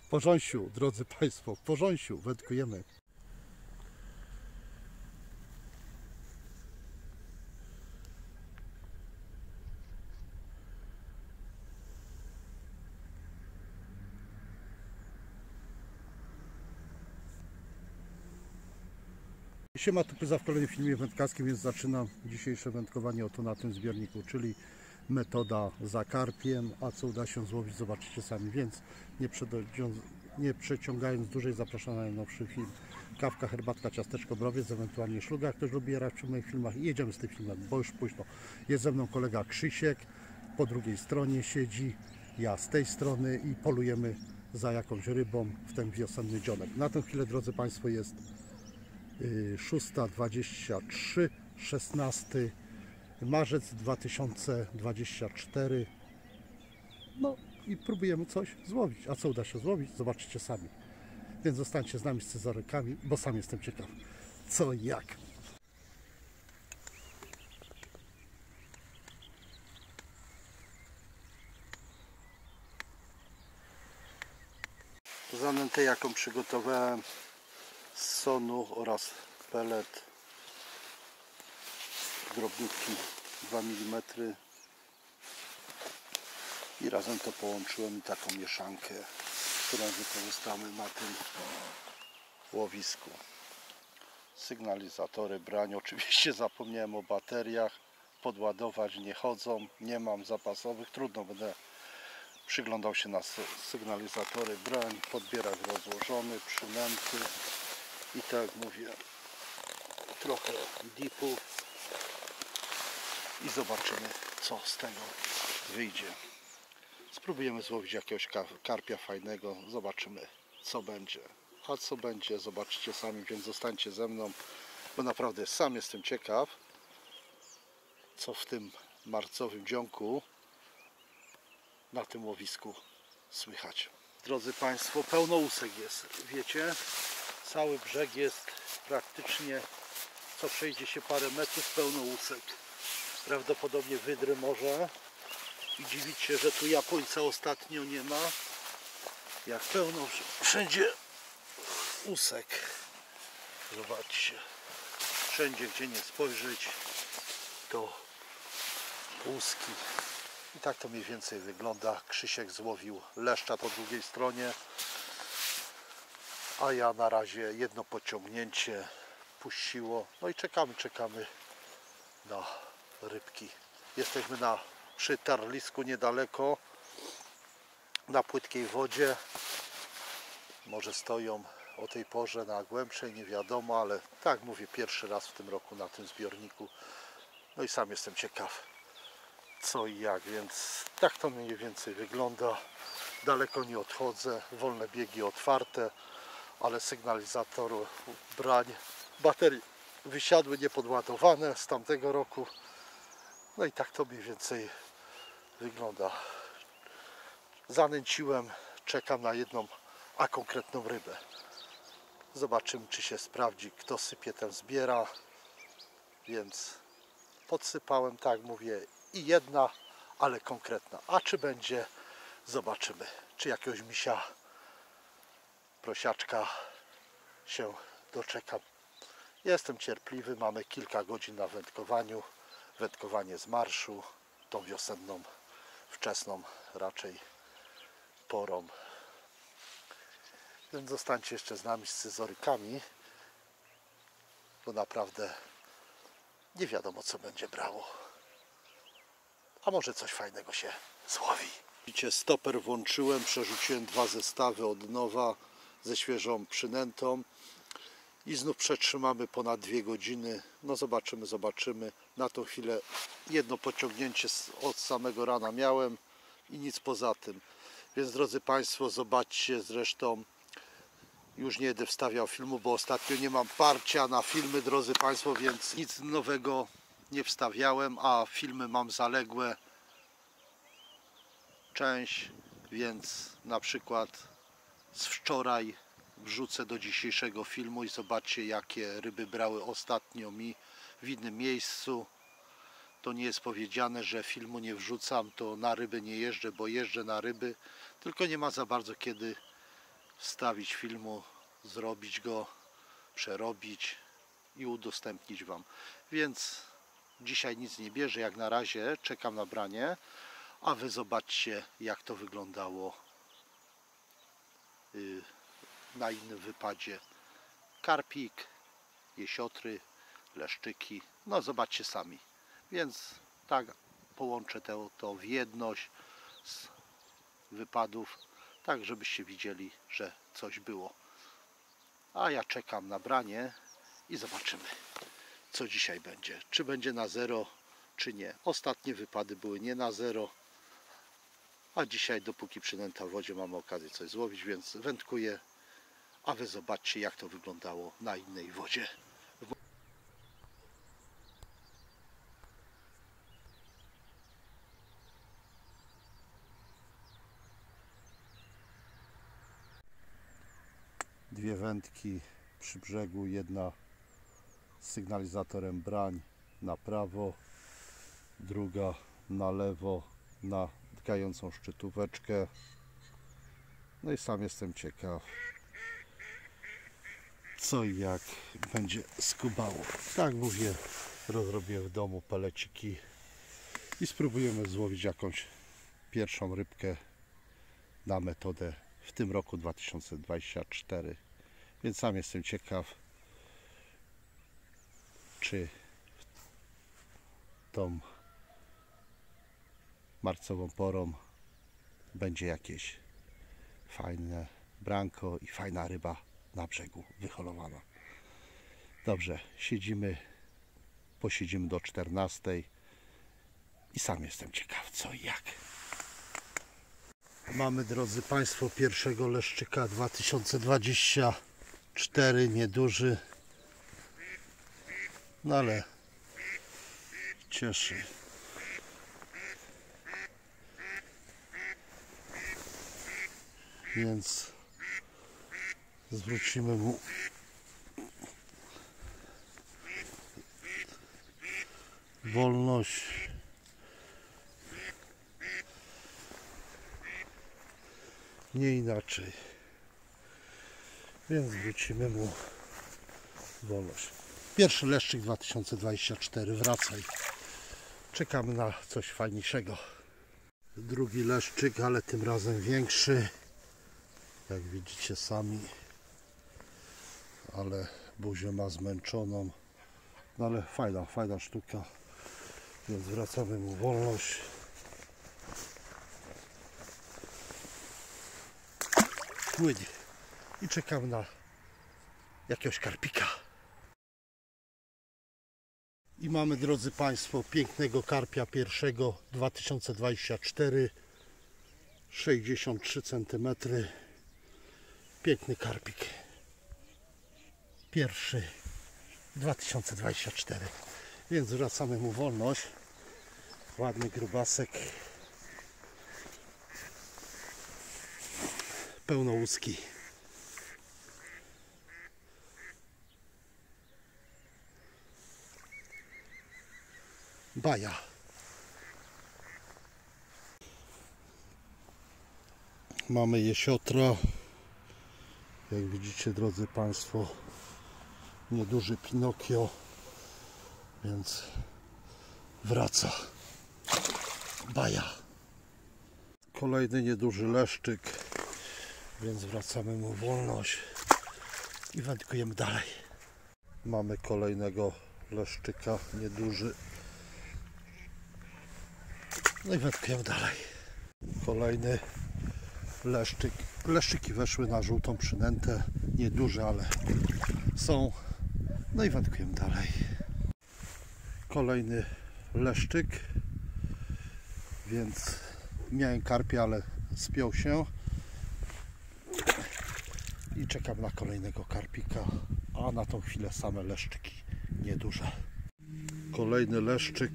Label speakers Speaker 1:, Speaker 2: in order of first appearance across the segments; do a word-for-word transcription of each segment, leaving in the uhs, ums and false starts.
Speaker 1: W Porząsiu, drodzy Państwo, w Porząsiu wędkujemy. Siema, tu Pyza w kolejnym filmie wędkarskim, więc zaczynam dzisiejsze wędkowanie oto na tym zbiorniku, czyli metoda za karpiem, a co uda się złowić zobaczycie sami, więc nie, nie przeciągając dłużej zapraszam na najnowszy film. Kawka, herbatka, ciasteczko, browiec, ewentualnie szluga, jak ktoś lubi jarać przy moich filmach, i jedziemy z tym filmem, bo już późno. Jest ze mną kolega Krzysiek, po drugiej stronie siedzi, ja z tej strony i polujemy za jakąś rybą w ten wiosenny dzionek. Na tę chwilę, drodzy Państwo, jest szósta dwadzieścia trzy, szesnasty marzec dwa tysiące dwudziesty czwarty. No i próbujemy coś złowić. A co uda się złowić, zobaczycie sami. Więc zostańcie z nami, z scyzorykami, bo sam jestem ciekaw, co i jak. Zanętę, jaką przygotowałem z sonu oraz pelet drobnutki dwa milimetry i razem to połączyłem i taką mieszankę, którą wykorzystamy na tym łowisku. Sygnalizatory, brań, oczywiście zapomniałem o bateriach, podładować nie chodzą, nie mam zapasowych, trudno, będę przyglądał się na sygnalizatory, brań, podbierak rozłożony, przynęty i tak jak mówię, trochę dipów i zobaczymy, co z tego wyjdzie. Spróbujemy złowić jakiegoś karpia fajnego, zobaczymy, co będzie. A co będzie, zobaczycie sami, więc zostańcie ze mną, bo naprawdę sam jestem ciekaw, co w tym marcowym dzionku na tym łowisku słychać. Drodzy Państwo, pełno łusek jest, wiecie, cały brzeg jest praktycznie, co przejdzie się parę metrów, pełno łusek. Prawdopodobnie wydry może i dziwić się, że tu Japońca ostatnio nie ma, jak pełno wszędzie łusek. Zobaczcie, wszędzie gdzie nie spojrzeć, to łuski. I tak to mniej więcej wygląda. Krzysiek złowił leszcza po drugiej stronie, a ja na razie jedno pociągnięcie puściło. No i czekamy, czekamy na rybki. Jesteśmy na, przy tarlisku niedaleko, na płytkiej wodzie. Może stoją o tej porze na głębszej, nie wiadomo, ale tak mówię, pierwszy raz w tym roku na tym zbiorniku. No i sam jestem ciekaw, co i jak, więc tak to mniej więcej wygląda. Daleko nie odchodzę, wolne biegi otwarte, ale sygnalizator, brań, baterie wysiadły niepodładowane z tamtego roku. No i tak to mniej więcej wygląda. Zanęciłem, czekam na jedną, a konkretną rybę. Zobaczymy, czy się sprawdzi, kto sypie, ten zbiera. Więc podsypałem, tak mówię, i jedna, ale konkretna. A czy będzie, zobaczymy. Czy jakiegoś misia, prosiaczka się doczekam. Jestem cierpliwy, mamy kilka godzin na wędkowaniu. Wędkowanie z marszu, tą wiosenną, wczesną raczej porą. Więc zostańcie jeszcze z nami, z scyzorykami, bo naprawdę nie wiadomo, co będzie brało. A może coś fajnego się złowi. Widzicie, stoper włączyłem, przerzuciłem dwa zestawy od nowa ze świeżą przynętą i znów przetrzymamy ponad dwie godziny. No zobaczymy, zobaczymy. Na tą chwilę jedno pociągnięcie od samego rana miałem i nic poza tym. Więc drodzy Państwo, zobaczcie, zresztą już nie będę wstawiał filmu, bo ostatnio nie mam parcia na filmy, drodzy Państwo, więc nic nowego nie wstawiałem, a filmy mam zaległe część, więc na przykład z wczoraj wrzucę do dzisiejszego filmu i zobaczcie, jakie ryby brały ostatnio mi w innym miejscu. To nie jest powiedziane, że filmu nie wrzucam, to na ryby nie jeżdżę, bo jeżdżę na ryby, tylko nie ma za bardzo kiedy wstawić filmu, zrobić go, przerobić i udostępnić Wam. Więc dzisiaj nic nie bierze, jak na razie czekam na branie, a Wy zobaczcie, jak to wyglądało na innym wypadzie. Karpik, jesiotry, leszczyki, no zobaczcie sami. Więc tak połączę to, to w jedność z wypadów, tak żebyście widzieli, że coś było. A ja czekam na branie i zobaczymy, co dzisiaj będzie. Czy będzie na zero, czy nie. Ostatnie wypady były nie na zero, a dzisiaj, dopóki przynęta w wodzie, mamy okazję coś złowić, więc wędkuję, a Wy zobaczcie, jak to wyglądało na innej wodzie. Dwie wędki przy brzegu, jedna z sygnalizatorem brań na prawo, druga na lewo na tkającą szczytóweczkę. No i sam jestem ciekaw, co i jak będzie skubało. Tak mówię, rozrobię w domu peleciki i spróbujemy złowić jakąś pierwszą rybkę na metodę w tym roku dwa tysiące dwudziestym czwartym. Więc sam jestem ciekaw, czy tą marcową porą będzie jakieś fajne branko i fajna ryba na brzegu wyholowana. Dobrze, siedzimy, posiedzimy do czternastej i sam jestem ciekaw, co i jak. Mamy, drodzy Państwo, pierwszego leszczyka dwa tysiące dwudziesty czwarty, nieduży, no ale cieszy. Więc zwrócimy mu wolność. Nie inaczej. Więc zwrócimy mu wolność. Pierwszy leszczyk dwa tysiące dwudziesty czwarty. Wracaj. Czekamy na coś fajniejszego. Drugi leszczyk, ale tym razem większy. Jak widzicie sami. Ale buzię ma zmęczoną. No ale fajna, fajna sztuka. Więc zwracamy mu wolność. Płynie. I czekam na jakiegoś karpika. I mamy, drodzy Państwo, pięknego karpia pierwszego dwa tysiące dwudziesty czwarty. sześćdziesiąt trzy centymetry. Piękny karpik. Pierwszy dwa tysiące dwudziesty czwarty. Więc zwracamy mu wolność. Ładny grubasek. Pełnołuski. Baja. Mamy jesiotra. Jak widzicie, drodzy Państwo, nieduży Pinokio, więc wraca. Baja. Kolejny nieduży leszczyk, więc zwracamy mu wolność i wędkujemy dalej. Mamy kolejnego leszczyka, nieduży. No i wędkujemy dalej. Kolejny leszczyk. Leszczyki weszły na żółtą przynętę. Nieduże, ale są. No i wędkujemy dalej. Kolejny leszczyk. Więc miałem karpia, ale spiął się. I czekam na kolejnego karpika. A na tą chwilę same leszczyki nieduże. Kolejny leszczyk.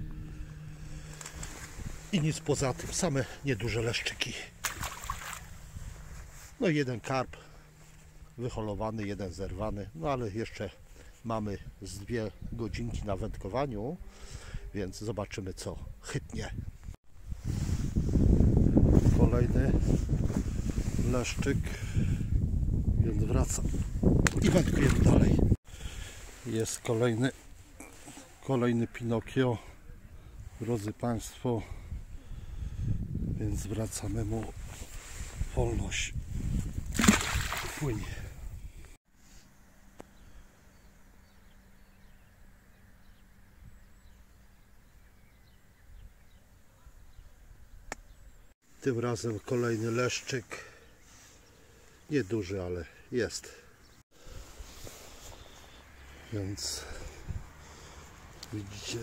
Speaker 1: I nic poza tym, same nieduże leszczyki. No i jeden karp wyholowany, jeden zerwany, no ale jeszcze mamy z dwie godzinki na wędkowaniu, więc zobaczymy, co chytnie. Kolejny leszczyk. Więc wracam i wędkujemy dalej. Jest kolejny kolejny Pinokio, drodzy Państwo, więc zwracamy mu wolność. Płynie. Tym razem kolejny leszczyk. Nieduży, ale jest. Więc widzicie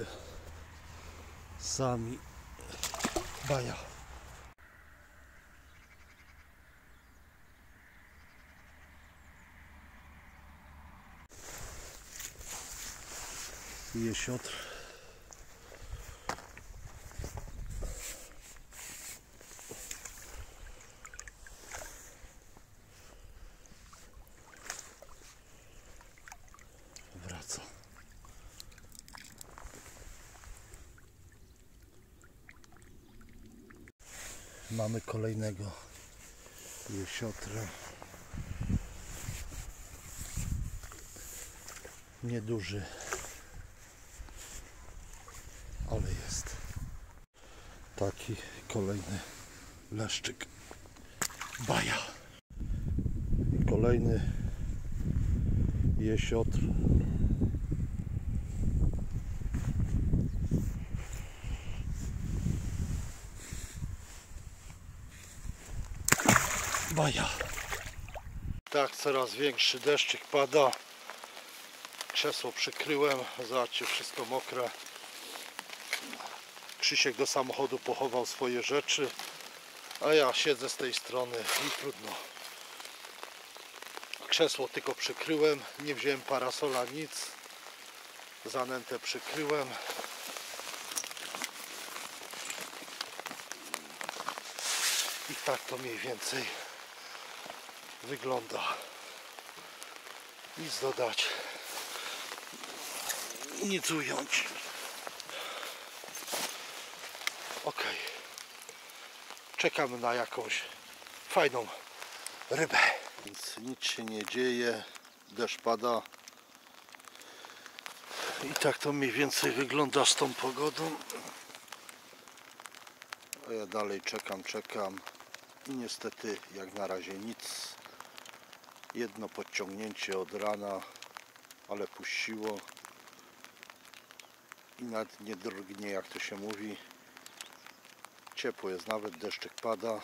Speaker 1: sami, baja. Jesiotr. Wraca. Mamy kolejnego jesiotra. Nieduży, ale jest. Taki kolejny leszczyk. Baja. Kolejny jesiotr. Baja. Tak, coraz większy deszczyk pada. Krzesło przykryłem. Zobaczcie, wszystko mokre. Krzysiek do samochodu pochował swoje rzeczy, a ja siedzę z tej strony i trudno. Krzesło tylko przykryłem, nie wziąłem parasola, nic. Zanętę przykryłem. I tak to mniej więcej wygląda. Nic dodać, nic ująć. Ok, czekamy na jakąś fajną rybę. Więc nic się nie dzieje, deszcz pada. I tak to mniej więcej wygląda z tą pogodą. A ja dalej czekam, czekam. I niestety jak na razie nic. Jedno podciągnięcie od rana, ale puściło. I nawet nie drgnie, jak to się mówi. Ciepło jest, nawet deszczyk pada.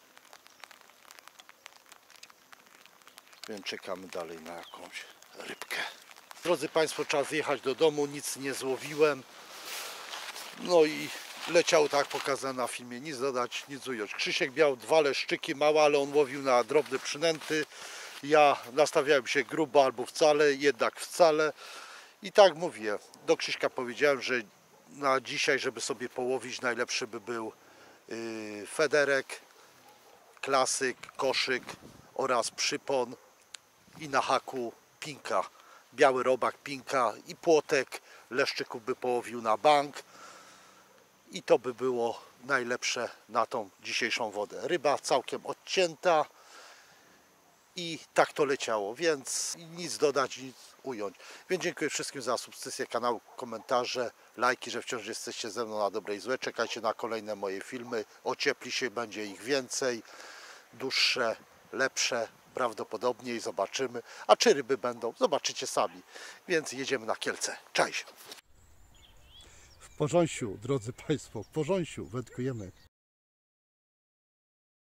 Speaker 1: Więc czekamy dalej na jakąś rybkę. Drodzy Państwo, czas jechać do domu, nic nie złowiłem. No i leciał tak pokazane na filmie, nic dodać, nic ująć. Krzysiek miał dwa leszczyki małe, ale on łowił na drobne przynęty. Ja nastawiałem się grubo albo wcale, jednak wcale. I tak mówię, do Krzyśka powiedziałem, że na dzisiaj, żeby sobie połowić, najlepszy by był yy, federek, klasyk, koszyk oraz przypon i na haku pinka. Biały robak, pinka i płotek. Leszczyków by połowił na bank. I to by było najlepsze na tą dzisiejszą wodę. Ryba całkiem odcięta. I tak to leciało, więc nic dodać, nic ująć. Więc dziękuję wszystkim za subskrypcję kanału, komentarze, lajki, że wciąż jesteście ze mną na dobre i złe. Czekajcie na kolejne moje filmy. Ociepli się, będzie ich więcej. Dłuższe, lepsze prawdopodobnie i zobaczymy. A czy ryby będą? Zobaczycie sami. Więc jedziemy na Kielce. Cześć! W Porząsiu, drodzy Państwo, w Porząsiu wędkujemy.